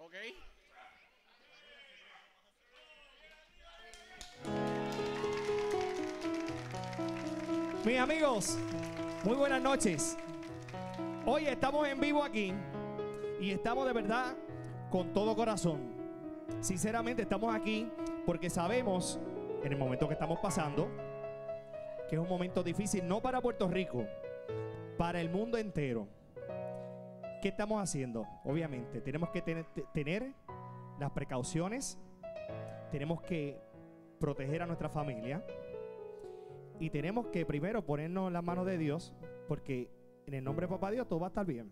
¿Ok? Mis amigos, muy buenas noches. Hoy estamos en vivo aquí y estamos de verdad con todo corazón. Sinceramente estamos aquí porque sabemos en el momento que estamos pasando que es un momento difícil, no para Puerto Rico, para el mundo entero. ¿Qué estamos haciendo? Obviamente tenemos que tener las precauciones, tenemos que proteger a nuestra familia y tenemos que primero ponernos en las manos de Dios, porque en el nombre de Papá Dios todo va a estar bien.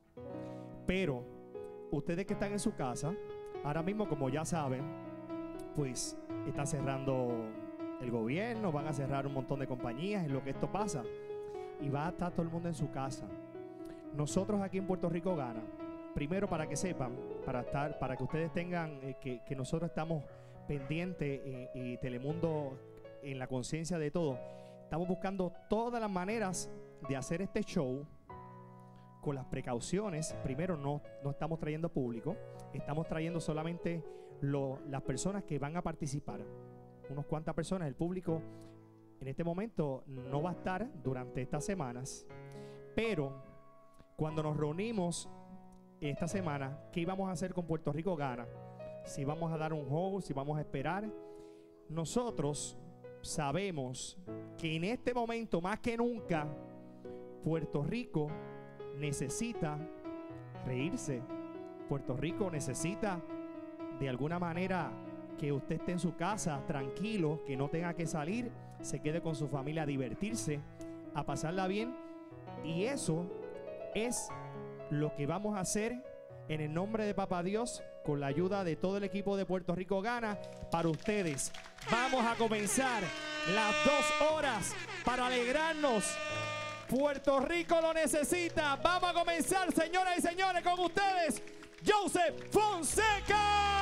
Pero ustedes que están en su casa, ahora mismo, como ya saben, pues están cerrando el gobierno, van a cerrar un montón de compañías en lo que esto pasa y va a estar todo el mundo en su casa. Nosotros aquí en Puerto Rico Gana, primero para que sepan, para que ustedes tengan que nosotros estamos pendientes y Telemundo en la conciencia de todo, estamos buscando todas las maneras de hacer este show con las precauciones. Primero no estamos trayendo público, estamos trayendo solamente las personas que van a participar, unas cuantas personas. El público en este momento no va a estar durante estas semanas, pero cuando nos reunimos esta semana, ¿qué íbamos a hacer con Puerto Rico Gana? Si vamos a dar un show, si vamos a esperar. Nosotros sabemos que en este momento más que nunca Puerto Rico necesita reírse. Puerto Rico necesita de alguna manera que usted esté en su casa tranquilo, que no tenga que salir, se quede con su familia a divertirse, a pasarla bien. Y eso es lo que vamos a hacer en el nombre de Papá Dios, con la ayuda de todo el equipo de Puerto Rico Gana para ustedes. Vamos a comenzar las 2 horas para alegrarnos. Puerto Rico lo necesita. Vamos a comenzar, señoras y señores, con ustedes, Joseph Fonseca.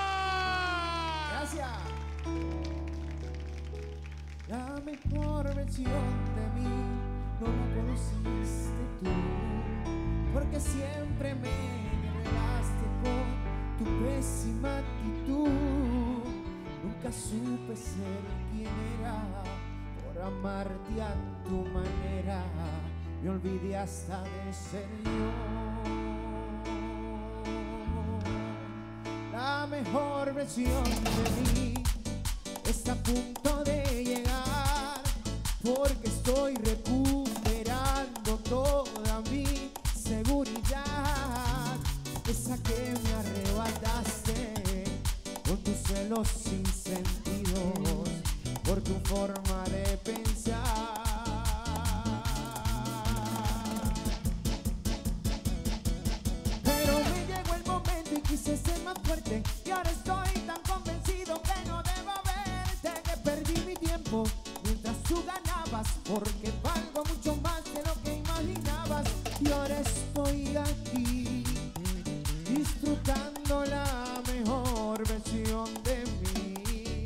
Gracias. La mejor versión de mí no la conociste tú, porque siempre me regaste con tu pésima actitud. Nunca supe ser quien era por amarte a tu manera. Me olvidé hasta de ser yo. La mejor versión de mí está a punto de llegar, porque estoy recuperando toda mi seguridad, esa que me arrebataste con tus celos sin sentidos, por tu forma de pensar. Pero me llegó el momento y quise ser más fuerte, y ahora estoy tan convencido que no debo verte, que perdí mi tiempo mientras tú ganabas, porque valgo mucho más de lo que imaginabas. Y ahora estoy aquí disfrutando la mejor versión de mí,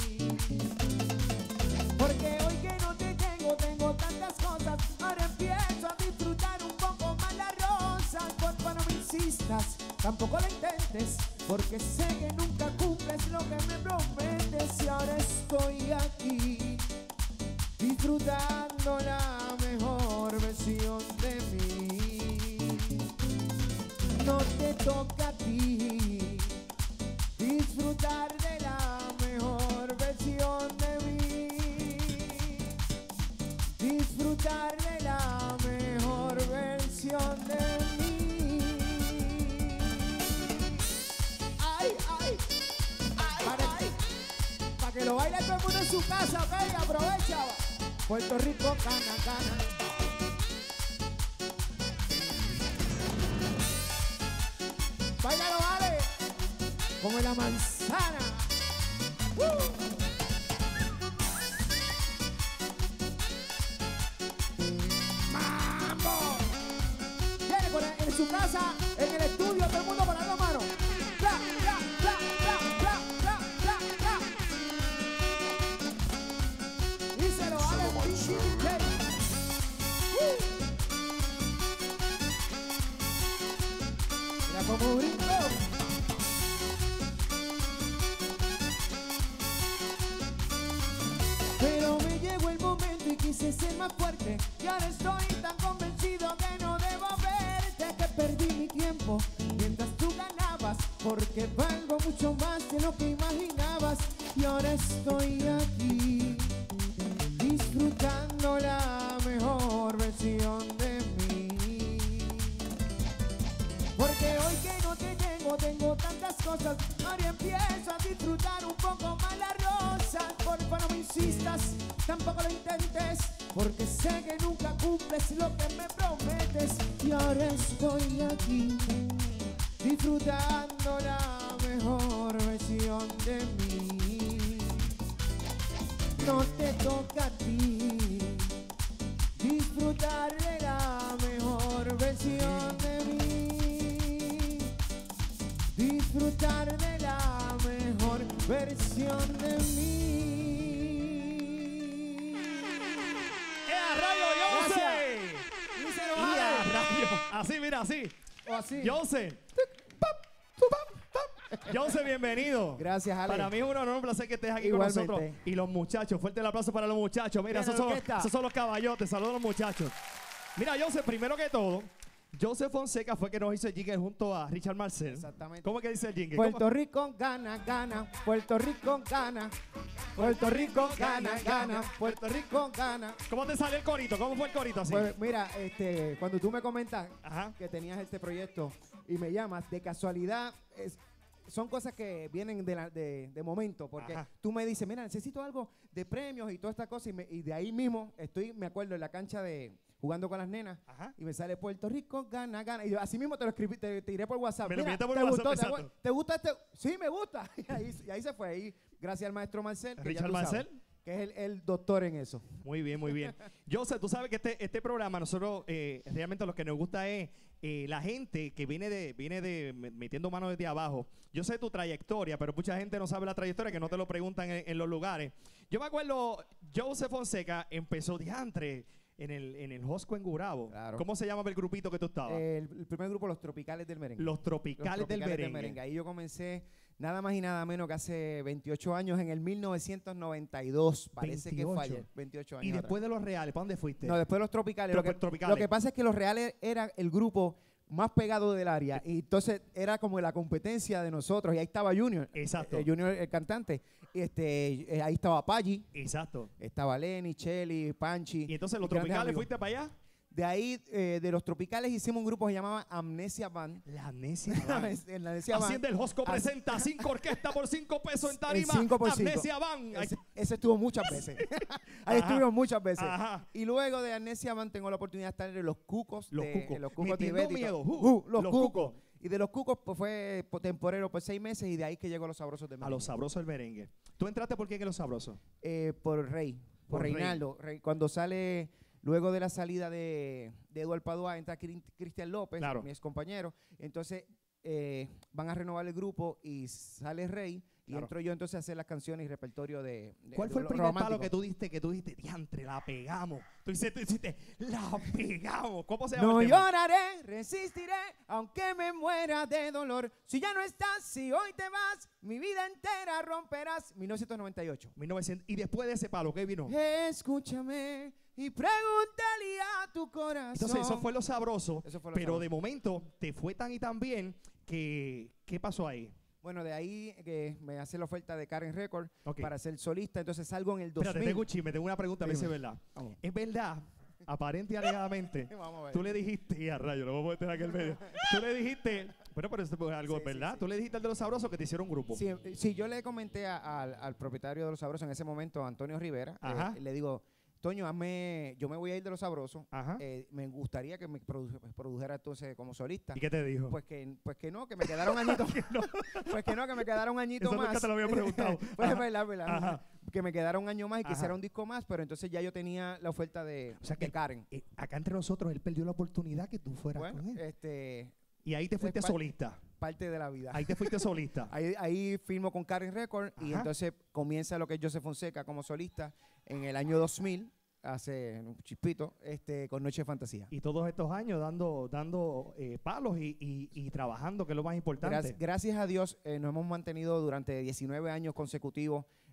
porque hoy que no te tengo tantas cosas. Ahora empiezo a disfrutar un poco más la rosa. Porfa, no me insistas, tampoco lo intentes, porque sé que nunca cumples lo que me prometes. Y ahora estoy aquí disfrutando la mejor versión de mí. No te toca a ti disfrutar de la mejor versión de mí, disfrutar de la mejor versión de mí. Ay, ay, ay, para que lo baile todo el mundo en su casa, ok, aprovecha. Puerto Rico gana, gana. Báilalo, vale, como la manzana. ¡Mambo! Viene en su casa, en el estudio, todo el mundo con las 2 manos. ¡Bla, bla, bla, bla, bla, bla, bla, bla! Díselo, vale, DJ. Mira cómo brinco. Pero me llegó el momento y quise ser más fuerte. Y ahora estoy tan convencido que no debo verte. Que perdí mi tiempo mientras tú ganabas, porque valgo mucho más de lo que imaginabas. Y ahora estoy aquí disfrutando la mejor versión de mí. Porque hoy que no te tengo tantas cosas. Ahora empiezo a disfrutar un poco más las rosas. Porfa, no me insistas, tampoco lo intentes, porque sé que nunca cumples lo que me prometes. Y ahora estoy aquí disfrutando la mejor versión de mí. No te toca a ti disfrutar de la mejor versión de mí. Disfrutar de la mejor versión de mí. ¡A rayo, Jose! Díselo, ¡Y a Ale. rayo! Así, mira, así. O así. Jose. Jose, bienvenido. Gracias, Ale. Para mí es un honor, un placer que estés aquí Igualmente. con nosotros. Y los muchachos, fuerte el aplauso para los muchachos. Mira, Bien, esos son los caballotes. Saludos a los muchachos. Mira, Jose, primero que todo, Jose Fonseca fue que nos hizo el jingle junto a Richard Marcel. Exactamente. ¿Cómo es que dice el jingle? Puerto Rico gana, gana. Puerto Rico gana. Puerto Rico gana, gana. Puerto Rico gana. ¿Cómo te sale el corito? ¿Cómo fue el corito así? Pues mira, cuando tú me comentas Ajá. que tenías este proyecto y me llamas, de casualidad, son cosas que vienen de momento, porque Ajá. tú me dices, mira, necesito algo de premios y toda esta cosa, y de ahí mismo me acuerdo en la cancha de jugando con las nenas, Ajá. y me sale Puerto Rico gana, gana, y yo así mismo te lo escribí, te tiré por WhatsApp. Me lo Mira, enviaste por ¿te WhatsApp, gustó? exacto. ¿Te gusta este? Sí, me gusta. Y ahí se fue, ahí, gracias al maestro Marcel, que ya Richard tú sabes, Marcel. que es el doctor en eso. Muy bien, muy bien. Jose, tú sabes que este programa, nosotros realmente lo que nos gusta es la gente que viene metiendo mano desde abajo. Yo sé tu trayectoria, pero mucha gente no sabe la trayectoria, que no te lo preguntan en los lugares. Yo me acuerdo, Jose Fonseca empezó diantre en el Josco en Gurabo. Claro. ¿Cómo se llama el grupito que tú estabas? El primer grupo, Los Tropicales del Merengue. Los Tropicales del Merengue. Ahí yo comencé nada más y nada menos que hace 28 años, en el 1992. Parece 28. que fue ayer, 28 años. Y atrás. después de los Reales, ¿para dónde fuiste? No, después de Los Tropicales. Tropicales. Lo que pasa es que Los Reales era el grupo más pegado del área, y entonces era como la competencia de nosotros, y ahí estaba Junior. Exacto. Junior, el cantante. Ahí estaba Paggi, Exacto. estaba Lenny, Chelly, Panchi. Y entonces los grandes Tropicales, amigos. ¿fuiste para allá? De ahí, de Los Tropicales, hicimos un grupo que se llamaba Amnesia Band. La Amnesia Band. En la Amnesia Band. Hacienda el Josco presenta 5 orquestas por 5 pesos en tarima. 5 por 5. Amnesia Band. Ese estuvo muchas veces. Ahí Ajá. estuvimos muchas veces. Ajá. Y luego de Amnesia Band tengo la oportunidad de estar en Los Cucos. Los Cucos. Metiendo Tibet y miedo. todo. Los Los Cucos. Cucos. Y de Los Cucos pues fue temporero por 6 meses, y de ahí que llegó a Los Sabrosos de A Merengue. los sabrosos del merengue. ¿Tú entraste por qué en los sabrosos? Por Rey, Por por Reinaldo. Cuando sale, luego de la salida de Eduardo Padua, entra Cristian López, Claro. mi ex compañero. Entonces van a renovar el grupo y sale Rey. Y Claro. entro yo entonces a hacer las canciones y repertorio de ¿Cuál fue el lo primer romántico. palo que tú dijiste, diantre, la pegamos? Tú hiciste, la pegamos. ¿Cómo se llama No el tema? lloraré, resistiré, aunque me muera de dolor. Si ya no estás, si hoy te vas, mi vida entera romperás. 1998. 1900. Y después de ese palo, ¿qué vino? Escúchame y pregúntale a tu corazón. Entonces, eso fue lo sabroso, Eso fue lo pero sabroso. de momento te fue tan y tan bien que, ¿qué pasó ahí? Bueno, de ahí que me hace la oferta de Karen Record Ok. para ser solista. Entonces salgo en el 2000. Espérate, tengo un chisme, tengo una pregunta, a ver si es Dime. verdad. Vamos. Es verdad, aparente y alegadamente, Vamos a ver. tú le dijiste, y a rayo, lo vamos a meter aquí en medio. Tú le dijiste, bueno, pero esto es algo, Sí, sí, ¿verdad? sí. Tú le dijiste al de los sabrosos que te hicieron un grupo. Sí, yo le comenté al propietario de Los Sabrosos en ese momento, Antonio Rivera. Ajá. Le digo, Toño, yo me voy a ir de Los Sabrosos. Ajá. Me gustaría que me produjera entonces como solista. ¿Y qué te dijo? Pues que no, que me quedara un añito. Pues que no, que me quedara un añito Eso más. nunca te lo había preguntado. Pues Ajá. es verdad, verdad. Ajá. Que me quedara un año más y que Ajá. hiciera un disco más, pero entonces ya yo tenía la oferta de, O sea que de Karen. acá entre nosotros él perdió la oportunidad que tú fueras Bueno, con él. y Y ahí te fuiste parte- solista. parte de la vida. Ahí te fuiste solista. Ahí firmo con Karen Record y Ajá. entonces comienza lo que es Jose Fonseca como solista en el año 2000, hace un chispito, con Noche de Fantasía. Y todos estos años dando palos y trabajando, que es lo más importante. Gracias a Dios nos hemos mantenido durante 19 años consecutivos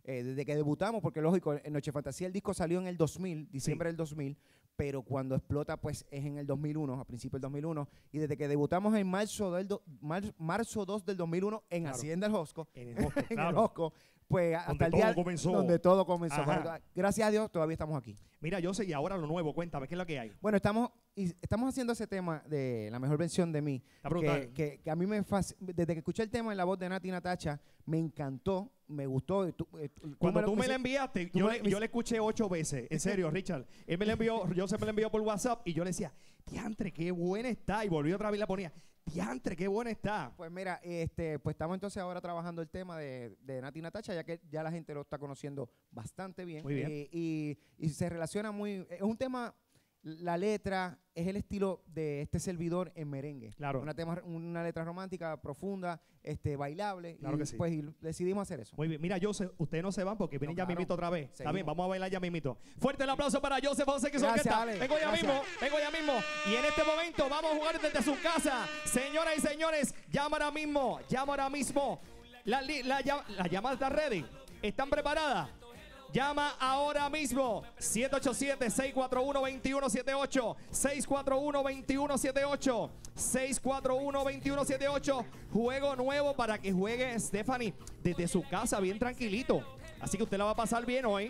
desde que debutamos, porque lógico, en Noche Fantasía el disco salió en el 2000, diciembre del 2000, pero cuando explota pues es en el 2001, a principios del 2001, y desde que debutamos en marzo 2 del 2001 en Claro. Hacienda El Josco, En el Josco, en claro. el Josco, pues hasta Donde el día todo comenzó. donde todo comenzó. Ajá. Pero, gracias a Dios todavía estamos aquí. Mira, yo sé, y ahora lo nuevo, cuéntame, ¿qué es lo que hay? Bueno, estamos haciendo ese tema de la mejor versión de mí. Está brutal. Que a mí desde que escuché el tema en la voz de Nati Natacha, me encantó, me gustó. Cuando tú me la enviaste, tú yo me- le escuché 8 veces. En serio, Richard. Él me la envió, yo se me la envió por WhatsApp y yo le decía, diantre, qué buena está. Y volví otra vez y la ponía, diantre, qué buena está. Pues mira, pues estamos entonces ahora trabajando el tema de Nati Natacha, ya que ya la gente lo está conociendo bastante bien. Muy bien. Y se relaciona muy... Es un tema, la letra, es el estilo de este servidor en merengue. Claro. Una letra romántica, profunda, bailable. Claro y, que sí. Pues y decidimos hacer eso. Muy bien, mira, Joseph, ustedes no se van porque vienen No, ya claro. mimito otra vez. Está Seguimos. bien, vamos a bailar ya mimito. Fuerte el aplauso para Joseph José que Gracias, orquesta. Ale. Vengo ya Gracias. mismo. Y en este momento vamos a jugar desde su casa. Señoras y señores, llama ahora mismo. La llamada está ready. ¿Están preparadas? Llama ahora mismo 787-641-2178 641-2178 641-2178. Juego nuevo para que juegue Stephanie desde su casa bien tranquilito. Así que usted la va a pasar bien hoy.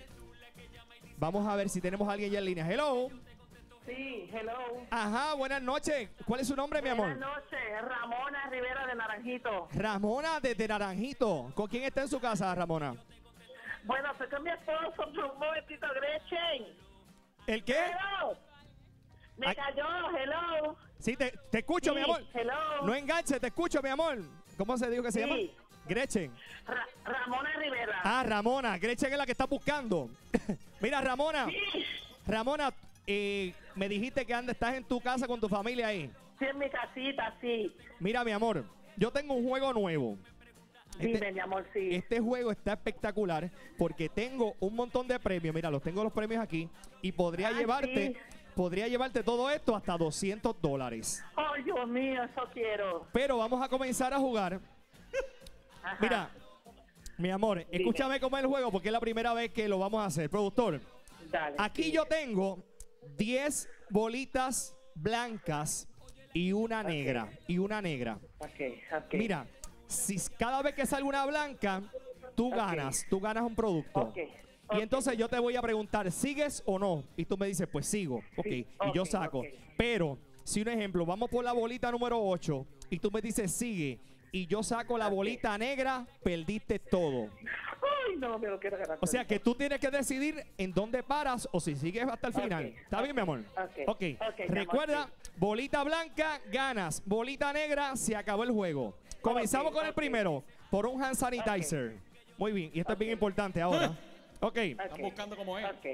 Vamos a ver si tenemos a alguien ya en línea. Hello. Sí, hello. Ajá, buenas noches. ¿Cuál es su nombre, mi amor? Buenas noches, Ramona Rivera de Naranjito. Ramona desde Naranjito. ¿Con quién está en su casa, Ramona? Bueno, estoy con mi esposo, un momentito, Gretchen. ¿El qué? Hello. Me Ay. cayó, hello. Sí, te escucho, Sí, mi amor. hello. No enganche, te escucho, mi amor. ¿Cómo se dijo que se Sí. llama? Gretchen. Ramona Rivera. Ah, Ramona. Gretchen es la que está buscando. Mira, Ramona. Sí, Ramona, me dijiste que estás en tu casa con tu familia ahí. sí, en mi casita, sí. Mira, mi amor, yo tengo un juego nuevo. Dime, mi amor, sí. Este juego está espectacular porque tengo un montón de premios. Mira, los premios aquí. Y podría Ay, llevarte... sí. Podría llevarte todo esto hasta $200. Ay, Dios mío, eso quiero. Pero vamos a comenzar a jugar. Ajá. Mira, mi amor, escúchame cómo es el juego porque es la primera vez que lo vamos a hacer. Productor, Dale. aquí sí. yo tengo 10 bolitas blancas y una negra. Y una negra. Ok. Mira, si cada vez que salga una blanca, tú ganas un producto. Ok. Y entonces yo te voy a preguntar, ¿sigues o no? Y tú me dices, pues sigo. Ok. Sí, Y yo ok, saco. ok. Pero, si un ejemplo, vamos por la bolita número 8 y tú me dices, sigue. Y yo saco la Ok. bolita negra, perdiste todo. Ay, no, me lo quiero ganar. O sea que tú tienes que decidir en dónde paras o si sigues hasta el final. Ok, ¿Está bien, mi amor? ok, mi Recuerda, amor, bolita blanca, ganas. Bolita negra, se acabó el juego. Comenzamos con el ok. primero, por un hand sanitizer. Muy bien, y esto es bien importante ahora. Ok. Están buscando cómo es. Ok.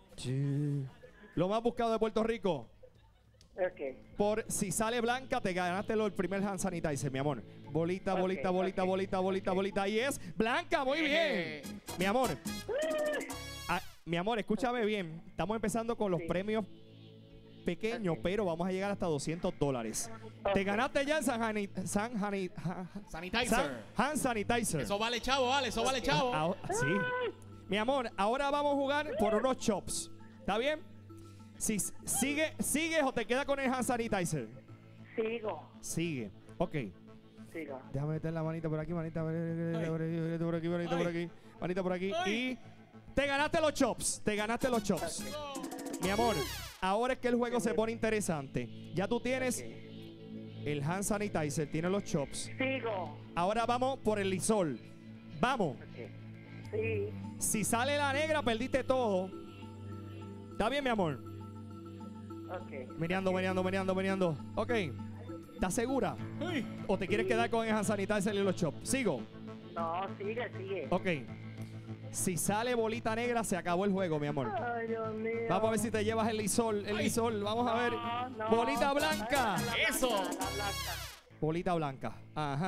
Lo más buscado de Puerto Rico. Ok. Por si sale blanca, te ganaste el primer hand sanitizer, mi amor. Bolita, Ok, bolita, bolita, ok. bolita, bolita, bolita. Y es blanca, muy bien. Mi amor. Mi amor, escúchame bien. Estamos empezando con los Sí. premios pequeños, Ok. pero vamos a llegar hasta $200. Te Ok. ganaste ya el Sanitizer. hand sanitizer. Eso vale chavo, vale, eso vale chavo. Sí. Mi amor, ahora vamos a jugar por unos chops. ¿Está bien? Si sigues o te quedas con el hand sanitizer. Sigo. Sigue. Ok. Sigo. Déjame meter la manita por aquí, manita por aquí, manita por aquí, manita por aquí, manita por aquí. Ay. Y te ganaste los chops. Te ganaste los chops. Mi amor, ahora es que el juego se pone interesante. Ya tú tienes el hand sanitizer, tienes los chops. Sigo. Ahora vamos por el lisol. Vamos. Ok. Sí. Si sale la negra, perdiste todo. ¿Está bien, mi amor? Ok. Meneando. Ok. ¿Estás segura? Uy. ¿O te quieres quedar con el hand sanitizer y los chops? Sigo. No, sigue. Ok. Si sale bolita negra, se acabó el juego, mi amor. Ay, Dios mío. Vamos a ver si te llevas el lisol. El lisol. Vamos a ver. No, Bolita blanca. Eso. La blanca. Bolita blanca. Ajá.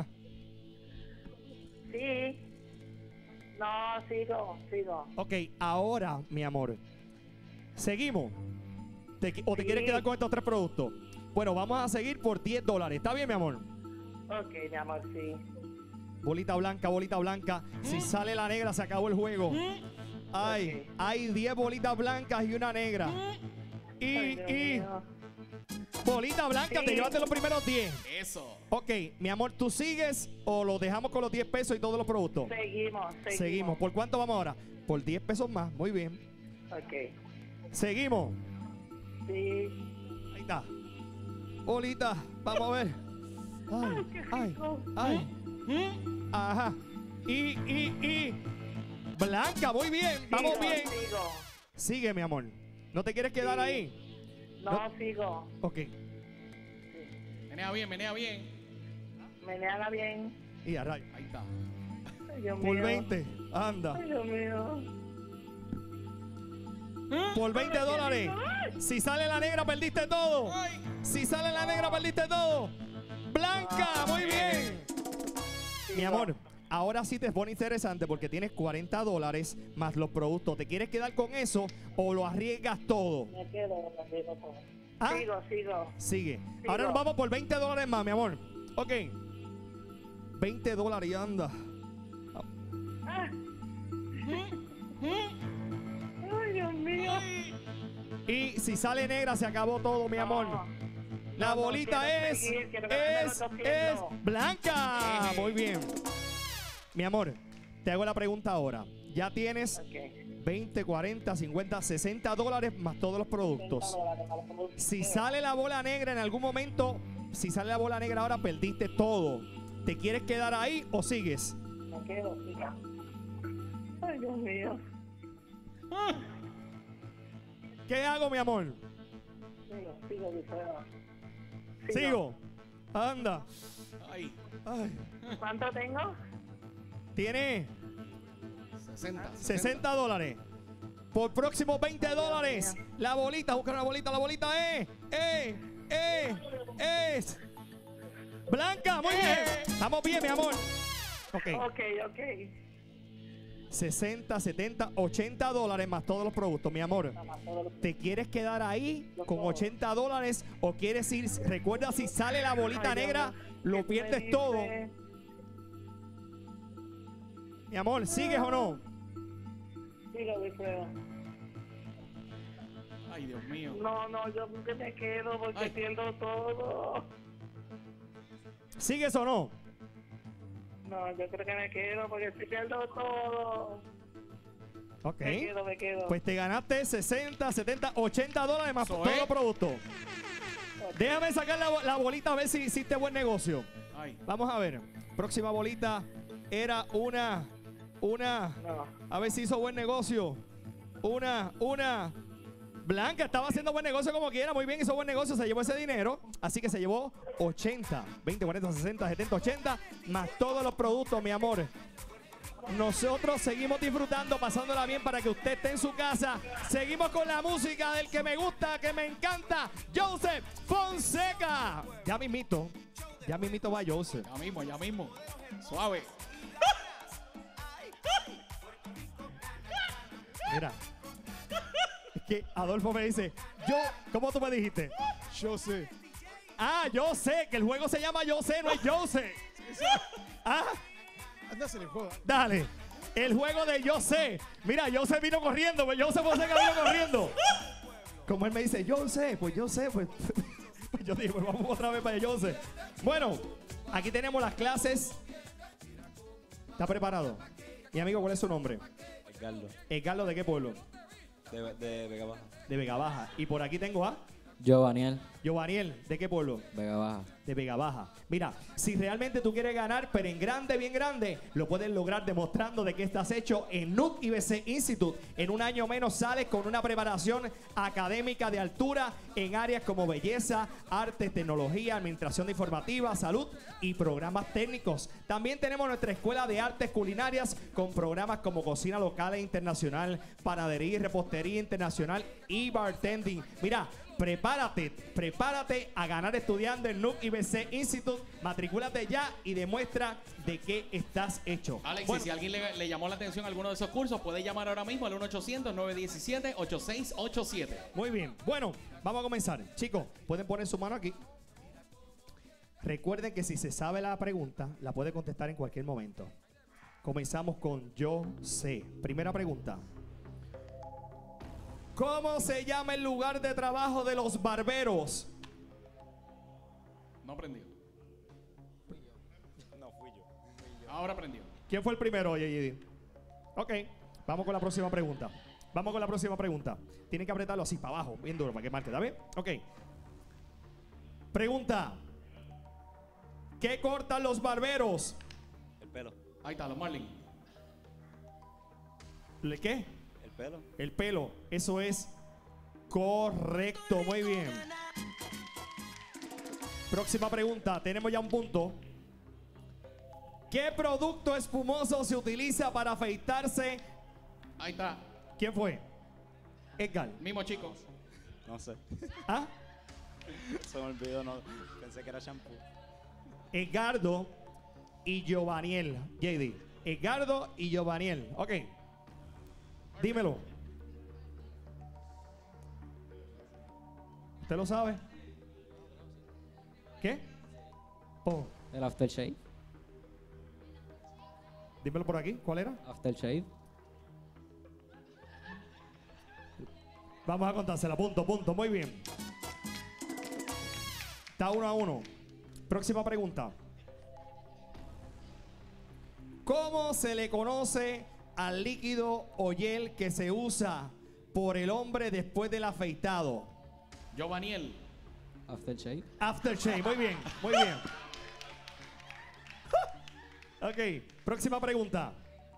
Sí. No, sigo. Ok, ahora, mi amor. Seguimos. ¿O te Sí. quieres quedar con estos 3 productos? Bueno, vamos a seguir por $10. ¿Está bien, mi amor? Ok, mi amor, sí. Bolita blanca, bolita blanca. Si sale la negra, se acabó el juego. Ay, hay 10 bolitas blancas y una negra. Y bolita blanca, te llevaste los primeros 10. Eso. Ok, mi amor, ¿tú sigues o lo dejamos con los 10 pesos y todos los productos? Seguimos. ¿Por cuánto vamos ahora? Por 10 pesos más. Muy bien. Ok. Seguimos. Sí. Ahí está. Bolita, vamos a ver. Ay. Ajá. Y. Blanca, muy bien. Vamos bien. Sigo. Sigue, mi amor. ¿No te quieres quedar ahí? No, sigo. Ok. Menea bien, menea bien. Meneala bien. Y a rayo. Ahí está. Ay, Dios Por mío. 20. Anda. Ay, Dios mío. Por 20 dólares. Si sale la negra, perdiste todo. Si sale la negra, perdiste todo. Blanca, muy bien. Mi amor, ahora sí te pone interesante porque tienes 40 dólares más los productos. ¿Te quieres quedar con eso o lo arriesgas todo? Me quedo todo. ¿Ah? Sigo. Sigue. Ahora nos vamos por 20 dólares más, mi amor. Ok. 20 dólares y anda. Ah. Ay, Dios mío. Y si sale negra, se acabó todo, mi amor. La bolita quiero es seguir, quiero ganarme los 200. blanca. Muy bien. Mi amor, te hago la pregunta ahora. Ya tienes Ok. 20, 40, 50, 60 dólares más todos los productos. Si sale la bola negra en algún momento, si sale la bola negra ahora, perdiste todo. ¿Te quieres quedar ahí o sigues? Me quedo, siga. Ay, Dios mío. ¿Qué hago, mi amor? Sigo, Liceo. Sigo. Anda. Ay. Ay. ¿Cuánto tengo? Tiene 60. 60 dólares. Por próximos 20 dólares. La bolita, busca una bolita. La bolita es blanca. Muy bien. Estamos bien, mi amor. Ok. Ok. 60, 70, 80 dólares más todos los productos, mi amor. ¿Te quieres quedar ahí con 80 dólares o quieres ir? Recuerda, si sale la bolita negra, lo pierdes todo. Mi amor, ¿sigues o no? Sigo, Liceo. Ay, Dios mío. No, yo porque me quedo porque Ay. pierdo todo. ¿Sigues o no? No, yo creo que me quedo porque si pierdo todo. Ok. Me quedo. Pues te ganaste 60, 70, 80 dólares más Eso todos es. los productos. Déjame sacar la bolita a ver si hiciste buen negocio. Ay. Vamos a ver. Próxima bolita era una. No. A ver si hizo buen negocio. Una. Blanca estaba haciendo buen negocio como quiera. Muy bien, hizo buen negocio. Se llevó ese dinero. Así que se llevó 80. 20, 40, 60, 70, 80. Más todos los productos, mi amor. Nosotros seguimos disfrutando, pasándola bien para que usted esté en su casa. Seguimos con la música del que me gusta, que me encanta. Joseph Fonseca. Ya mismito va Joseph. Ya mismo. Suave. Mira. Es que Adolfo me dice, ¿cómo tú me dijiste? Yo sé. Ah, yo sé, que el juego se llama Yo sé, no es Joseph. Ah, Anda, se le joda. dale. El juego de Yo sé. Mira, Joseph vino corriendo, pues Joseph Fonseca vino corriendo. Como él me dice, yo sé, pues yo digo, pues vamos otra vez para Joseph. Bueno, aquí tenemos las clases. ¿Está preparado? Mi amigo, ¿cuál es su nombre? Edgardo, Edgardo, ¿de qué pueblo? de Vega Baja. De Vega Baja. Y por aquí tengo a Giovaniel, Giovaniel, ¿de qué pueblo? Vega Baja. De Vega Baja. Mira, si realmente tú quieres ganar, pero en grande, bien grande, lo puedes lograr demostrando de que estás hecho en NUC IBC Institute. En un año menos sales con una preparación académica de altura en áreas como belleza, arte, tecnología, administración informativa, salud y programas técnicos. También tenemos nuestra escuela de artes culinarias con programas como cocina local e internacional, panadería y repostería internacional y bartending. Mira, prepárate a ganar estudiando en NUC IBC Institute. Matricúlate ya y demuestra de qué estás hecho. Alex, Bueno, y si alguien le llamó la atención a alguno de esos cursos, puede llamar ahora mismo al 1-800-917-8687. muy bien. Bueno, vamos a comenzar. Chicos, pueden poner su mano aquí. Recuerden que si se sabe la pregunta, la puede contestar en cualquier momento. Comenzamos con yo sé. Primera pregunta. ¿Cómo se llama el lugar de trabajo de los barberos? No aprendió. No, fui yo. Ahora aprendió. ¿Quién fue el primero, JD? Ok, vamos con la próxima pregunta. Vamos con la próxima pregunta. Tienen que apretarlo así para abajo, bien duro, para que marque, ¿está bien? Ok. Pregunta. ¿Qué cortan los barberos? El pelo. Ahí está, los Marlins. ¿Le qué? El pelo. El pelo. Eso es correcto. Muy bien. Próxima pregunta. Tenemos ya un punto. ¿Qué producto espumoso se utiliza para afeitarse? Ahí está. ¿Quién fue? Edgar. Mismo chico. No sé. ¿Ah? Se me olvidó, no. Pensé que era shampoo. Edgardo y Giovaniel. JD. Edgardo y Giovaniel. Ok. Dímelo. ¿Usted lo sabe? ¿Qué? Oh, El aftershave. dímelo por aquí. ¿Cuál era? Aftershave. Vamos a contársela. Punto. Muy bien. Está 1-1. Próxima pregunta. ¿Cómo se le conoce al líquido o gel que se usa por el hombre después del afeitado? Giovaniel. Aftershave. Aftershave. Muy bien, muy bien. Ok, próxima pregunta.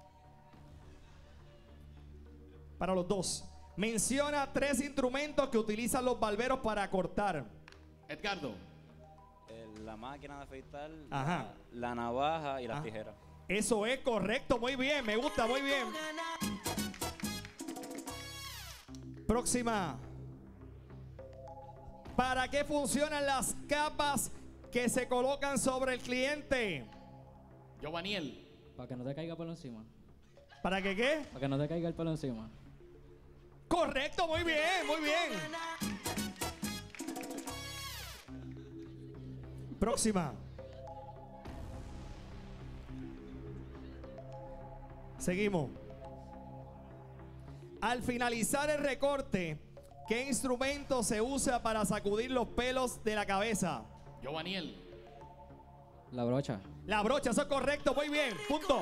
Para los dos. Menciona 3 instrumentos que utilizan los barberos para cortar. Edgardo. La máquina de afeitar, Ajá. la navaja y las Ah. tijeras. Eso es correcto, muy bien, me gusta, muy bien. Próxima. ¿Para qué funcionan las capas que se colocan sobre el cliente? Giovaniel. Para que no te caiga el pelo encima. ¿Para qué qué? Para que no te caiga el pelo encima. Correcto, muy bien, muy bien. Próxima. Seguimos. Al finalizar el recorte, ¿qué instrumento se usa para sacudir los pelos de la cabeza? Giovaniel. La brocha. La brocha, eso es correcto, muy bien, punto.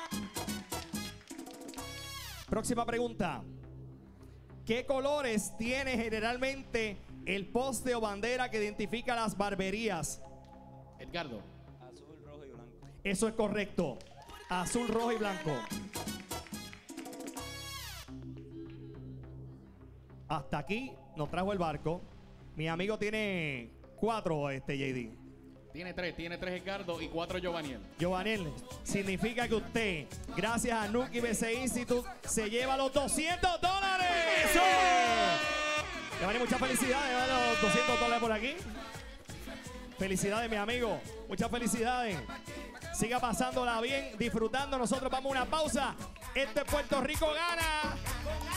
Próxima pregunta. ¿Qué colores tiene generalmente el poste o bandera que identifica las barberías? Edgardo. Azul, rojo y blanco. Eso es correcto. Azul, rojo y blanco. Hasta aquí nos trajo el barco. Mi amigo tiene 4, JD. Tiene 3 Edgardo y 4 Giovaniel. Giovanel, significa que usted, gracias a Nuki BC Institute, se lleva los $200. ¡Eso! Giovanel, muchas felicidades. Lleva los $200 por aquí. Felicidades, mi amigo. Muchas felicidades. Siga pasándola bien, disfrutando. Nosotros vamos a una pausa. Este Puerto Rico gana.